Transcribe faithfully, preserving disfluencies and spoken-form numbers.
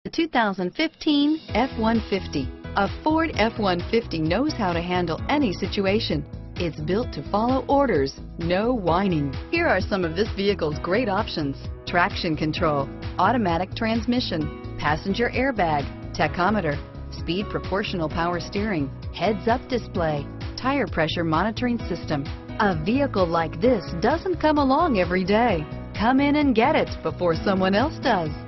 The two thousand fifteen F one fifty. A Ford F one fifty knows how to handle any situation. It's built to follow orders, no whining. Here are some of this vehicle's great options: traction control, automatic transmission, passenger airbag, tachometer, speed proportional power steering, heads-up display, tire pressure monitoring system. A vehicle like this doesn't come along every day. Come in and get it before someone else does.